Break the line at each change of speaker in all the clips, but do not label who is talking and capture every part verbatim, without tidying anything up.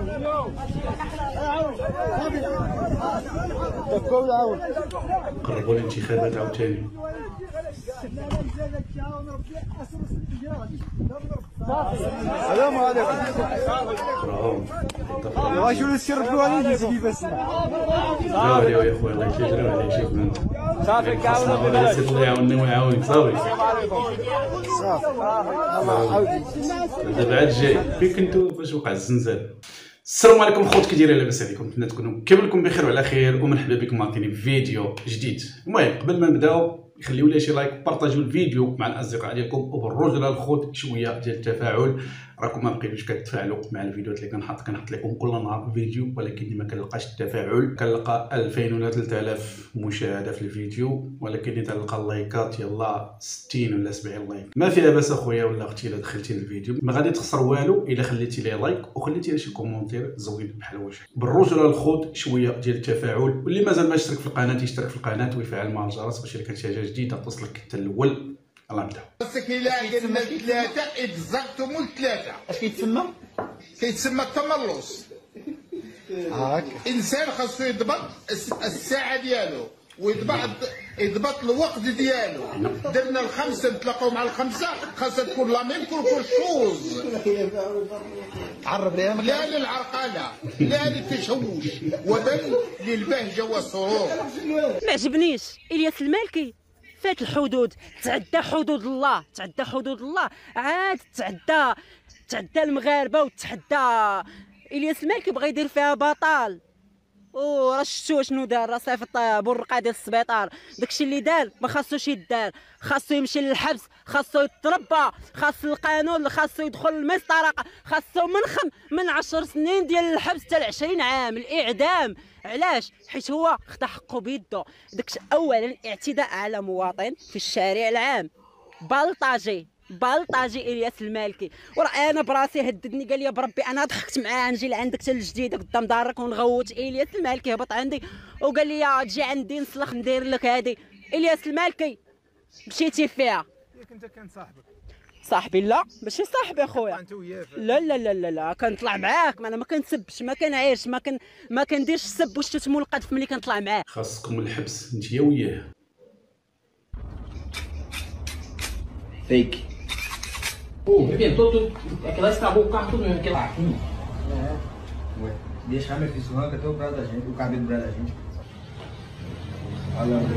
قربوا الانتخابات عاوتاني.
السلام عليكم.
برافو.
شنو تشرفوا علينا سيدي بس.
جراو عليه يا خويا، الله يجراو عليه شيخ من.
صافي كاونا
الله يعاوننا ويعاونك. صافي.
صافي. الله عاودي.
دابا عاد جاي. فين كنتو فاش وقع الزنزال؟ السلام عليكم الخوت، كي دايرين؟ لاباس عليكم؟ نتمنى تكونوا كاملكم بخير وعلى خير، ومرحبا بكم معطيني فيديو جديد. المهم قبل ما نبداو خليو لي شي لايك وبارطاجيو الفيديو مع الاصدقاء ديالكم، وبالرجل الخوت شويه ديال التفاعل. راكم ما بقيتوش كتفاعلوا مع الفيديوهات اللي كنحط كنحط لكم كل نهار فيديو، ولكن ما كنلقاش التفاعل. كنلقى ألفين ولا ثلاثة آلاف مشاهده في الفيديو، ولكن تلقى اللايكات يلا ستين ولا سبعين لايك. ما فيها باس اخويا ولا اختي الا دخلتي للفيديو، ما غادي تخسر والو الا خليتي لي لايك وخليتي لي شي كومونتير زوين بحال وجهك. بالرجل الخوت شويه ديال التفاعل، واللي مازال ما اشترك في القناه يشترك في القناه ويفعل مع الجرس باش الا كانت شي حاجه جديده توصلك حتى الاول. يلا نبداو.
خاصك الى عندنا ثلاثه اكزاكتومون ثلاثه. اش كيتسمى؟ كيتسمى التملص.
هاك
انسان خاصو يضبط الساعه ديالو ويضبط يضبط الوقت ديالو. درنا الخمسه نتلاقاو مع الخمسه، خاصها تكون لا ميم كل شوز.
عرب ليها
لا للعرقله، لا للتشوش، وبل للبهجه والسرور.
ما عجبنيش الياس المالكي فات الحدود، تعدى حدود الله، تعدى حدود الله، عاد تعدى تعدى المغاربه وتحدى. الياس المالكي بغى يدير فيها بطال، او راه شفتوا شنو دار، راه صيفط برقه ديال السبيطار. داكشي اللي دار ما خاصوش يدار، خاصو يمشي للحبس، خاصو يتربى، خاص القانون، خاصو يدخل المسطره، خاصو من خم من عشر سنين ديال الحبس حتى ل عشرين عام الاعدام. علاش؟ حيت هو خدا حقه بيدو. داكشي اولا اعتداء على مواطن في الشارع العام، بلطاجي بلطاجي الياس المالكي. وراه انا براسي هددني قال لي بربي انا ضحكت معاه نجي لعندك حتى الجديده قدام دارك ونغوت. الياس المالكي هبط عندي وقال لي تجي عندي نسلخ ندير لك هذه. الياس المالكي مشيتي فيها.
ياك انت كان صاحبك؟
صاحبي؟ لا ماشي صاحبي اخويا، لا لا لا لا لا كنطلع معاك، ما انا ما كنسبش ما كنعايرش ما كن ما كنديرش السب والشتم والقذف ملي كنطلع معاه.
خاصكم الحبس نتيا وياه.
Fake. Oh, arrebentou tudo. Aquela estragou o carro tudo mesmo, aquela. Hum.
É. Ué, deixa meu filho, arranca até o braço da gente, o cabelo do braço da gente. Olha lá.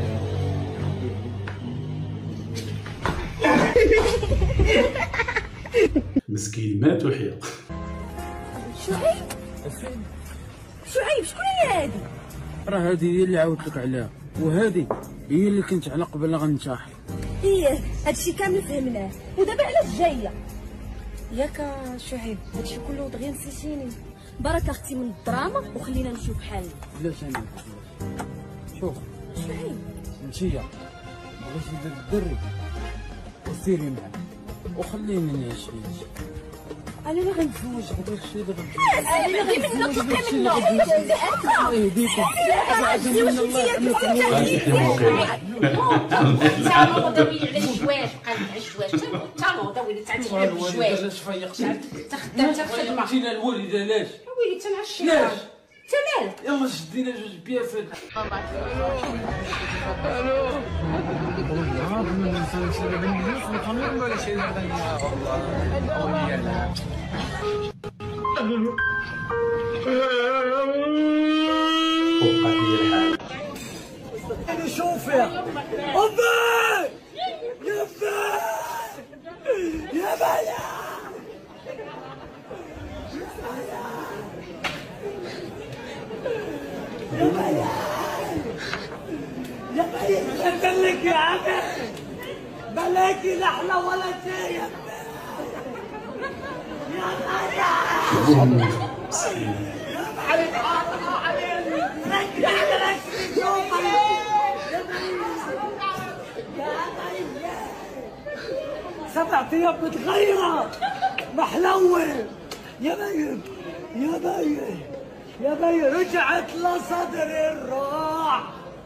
مسكين مات وحيا.
شعيب شعيب شكون هي هادي؟
راه هادي هي اللي عاودت لك عليها، وهادي هي اللي كنت على قبل غنتاحي.
ايه هادشي كامل فهمناه، ودابا علاش جايه؟ ياك شعيب هادشي كله دغيا نسيتيني. بركه اختي من الدراما وخلينا نشوف حالنا.
بلاش انا شوف
شعيب
انتيا بغيتي داك الدري وسيري معاه وخليني نعيش حياتي.
انا اللي غنتزوج
هذاك الشيء دابا
انا غير منك تلقى منه
الله يهديكم.
تا ضوي على الجواج بقى على الجواج تا ضوي تعطي على الجواج.
علاش فيقتي؟
تا خدام تا خدمه.
جينا الوالده علاش؟
ويلي تا نعشي.
علاش؟
تا مالك؟
يلا شدينا جوج بيافات.
وقعت لي الحال.
انا شوفي امي يا با يا بايا يا بايا يا بايا قلت لك يا عمي بلاكي لحمه ولا شيء يا سبع ثياب متغيرة محلوة يا بي يا بي يا بي رجعت لصدري الروح.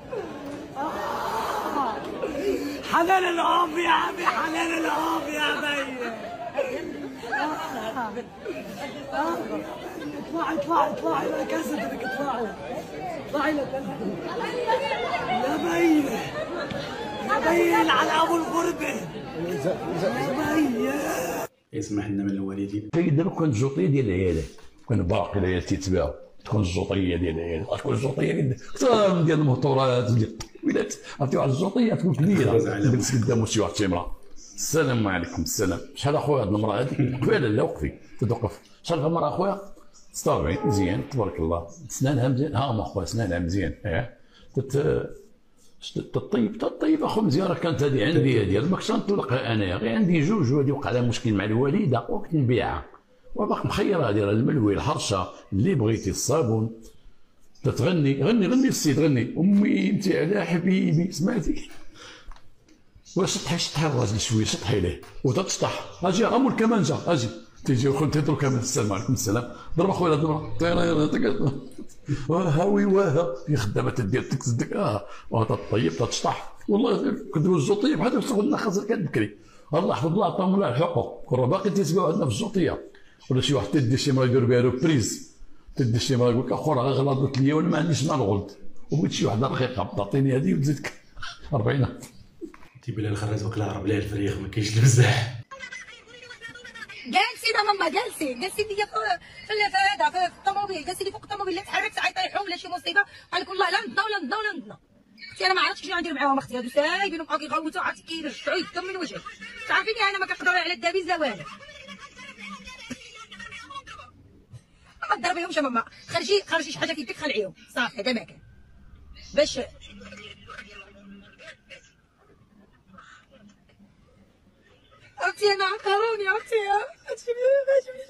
آه. حنان الأم يا عمي حنان الأم يا بي. آه. آه.
اطلعي اطلعي اطلعي لا كاسة بدك اطلعي اطلعي لا يا بي يا بي على ابو الغربة يا بي
يسمح لنا من الوالدين.
دابا كون الجوطيه ديال العيالات كون باقي العيال تيتباعوا تكون الجوطيه ديال العيالات تكون الجوطيه اكثر ديال المهطورات ديال ولات عرفتي واحد الجوطيه تكون كبيره جلس قدامه شي واحد تيمره. السلام عليكم. السلام. شحال اخويا هاد المراه هادي قبيله لا وقفي تتوقف. شحال هاد المراه اخويا ستة وأربعين مزيان تبارك الله سنانها مزيان. ها هما اخويا سنانها مزيان اه تت تطيب تطيب اخو مزيان. راه كانت هذه عندي هذه ما كنتش نطلقها انايا غير عندي جوج وهذه وقع لها مشكل مع الوالده وكنت نبيعها وباقي مخيره هذه راه الملوي الحرشه اللي بغيتي الصابون تتغني غني غني السيد غني امي انت على حبيبي سمعتي وشطحي شطحي الراجل شويه شطحي ليه وتتشطح اجي غمو الكمانجه اجي تيجي وخن تضرب كمان. السلام عليكم. السلام. ضرب اخويا ضرب هاوي واها هي خدامه تدير تكزدك اه وتطيب تتشطح والله كنديروا الجوطيه بحال شغلنا خاصها كانت بكري. الله يحفظ الله عطاهم الله الحقوق كون باقي تيتباعوا عندنا في الجوطيه ولا شي واحد تدي شي مرا يديروا بها ريبريز تدي شي مرا يقول لك اخو راه غلطت ليا وانا ما عنديش مع الغلط وبغيت شي وحده رقيقه تعطيني هذه وتزيدك أربعين.
تيبان لها الخراز وكلا هرب لها الفريخ ما كاينش المزاح.
جالسين ماما جالسين جالسين ليا في هذا في الطوموبيل جالسين لي فوق الطوموبيل لا تحركت عاد يطيحوا ولا شي مصيبه قال لك والله لا نضنا ولا نضنا ولا نضنا. اختي انا ما عرفتش شنو ندير معاهم اختي هادو سايبين وبقاو كيغوتوا عرفتي كيرجعوا يدهم من وجهك. تعرفيني انا ما كنقدروا على الدبيز لا والو. ما تضربيهمش ماما خرجي خرجي شي حاجه في يدك خلعيهم صافي هذا ما كان باش اختي انا عقروني اختي ما تجيبنيش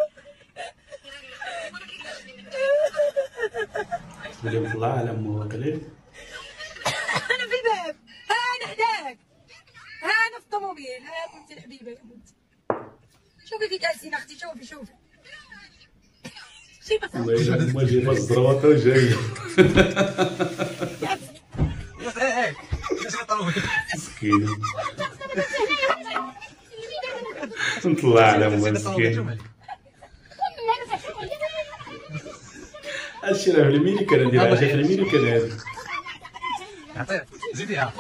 انا
تولي مطلع على مو واكلين.
انا في الباب ها انا حداك ها انا في الطوموبيل ها بنتي الحبيبه يا بنتي شوفي في جالسين اختي شوفي شوفي
الله يجعل ما جايبه الزروطه وجايه مسكينه نطلع على مو مسكين. هادشي راه في الميني كان ندير عشاء في الميني كان هذا
عطيه زيديها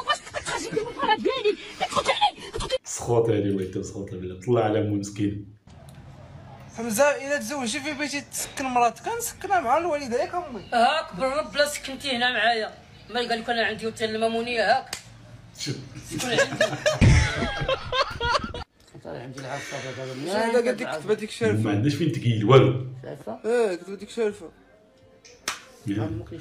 سخوط هادي وليتو سخوطه بلا طلع على مو مسكين.
حمزه الا تزوجتي في بيتي تسكن مراتك نسكنها مع الوالده ياك امي.
هاك بالرب بلا سكنتي هنا معايا ما قال لك انا عندي اوتيل المامونيه هاك سكن عندي. عندي العفه هذا
انا قلت لك كتبت ديك الشرفه
ما عندناش فين تقيل والو.
شايفه
اه كتبت ديك الشرفه
ممكن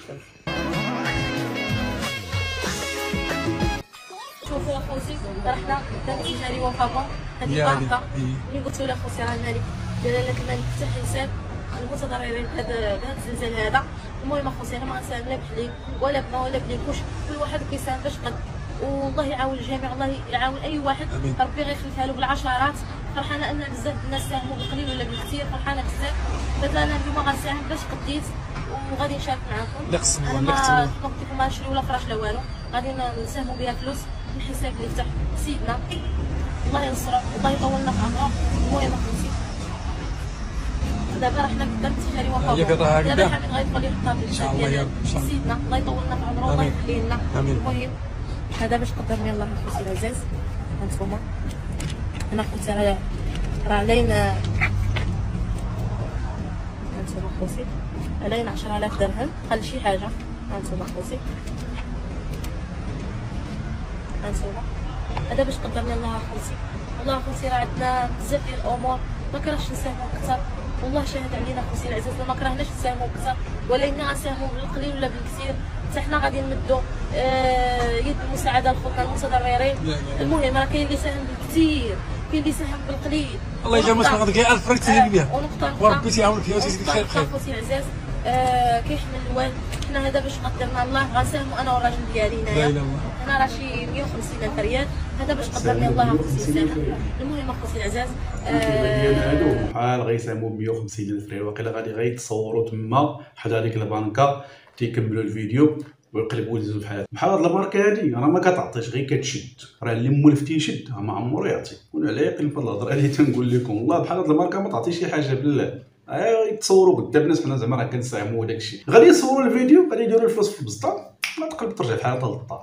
شوفوا اخوتي رحنا درنا تجاري وفاقه هذه البنكه اللي قلت له اخوتي راه الملك جلاله الملك فتح حساب المتضررين بهذا بهذا الزلزال هذا. المهم اخوتي انا ما غنساهم لا بحليب ولا بما ولا بليكوش كل واحد كيساهم باش قد والله يعاون الجميع الله يعاون اي واحد ربي غيخلفها له بالعشرات. فرحانه ان بزاف الناس ساهموا بالقليل ولا بالكثير فرحانه بزاف. دابا انا اليوم غنساهم باش قديت وغادي نشارك معكم. انا ما قلت لكم ما نشري ولا فراش لا والو غادي نساهموا بها فلوس من الحساب اللي فتح سيدنا الله ينصره الله يطولنا في عمره. المهم اخوتي دابا حنا قدام التجاري وفاقه دابا حميد غيدخل يحطها في الحساب ديال سيدنا الله يطولنا في عمره والله يخليه لنا. المهم هذا باش قدرني الله اخوتي العزاز. هانتوما انا خوتي راه راه علينا هانتوما خوتي علينا عشرة آلاف درهم خلي شي حاجه. هانتوما خوتي هانتوما هذا باش قدرني الله اخوتي. والله اخوتي راه عندنا بزاف ديال الامور ما كرهتش نساهموا اكثر والله شاهد علينا اخوتي العزاز ما كرهناش نساهموا اكثر ولكن غنساهموا بالقليل ولا بالكثير حتى حنا غادي نمدوا آه يد المساعده لخوتنا المتضررين. المهم راه كاين اللي ساهم بالكثير كاين اللي ساهم بالقليل.
الله يجمعك غادي كاع ألف فرنك تسهل بها
ونقطه
وربي تيعاونك فيها وتجزيك الخير بخير.
خوتي العزاز آه كيحمل الوالد حنا هذا باش قدرنا الله غنساهموا انا والراجل ديالي هنايا حنا راه شي مية وخمسين ألف ريال هذا باش قدرني الله اخوتي يساهم. المهم اخوتي العزاز
ديالنا هادو بحال غيساهموا ب مية وخمسين ألف ريال واقيلا غادي غيتصوروا تما حدا هذيك البنكه تيكملوا الفيديو ويقلبوا يدزوا بحال بحال هاد الماركه هادي راه ما كتعطيش غير كتشد راه اللي مولف تيشد ما عمرو يعطي. وانا على يقين في الهضره اللي تنقول لكم والله بحال هاد الماركه ما تعطيش شي حاجه بالله يتصوروا قدام الناس حنا زعما راه كنساهموا وداك الشيء. غادي يصوروا الفيديو، غادي يديروا الفلوس في البسطه، ما تقلب ترجع بحالها للدار.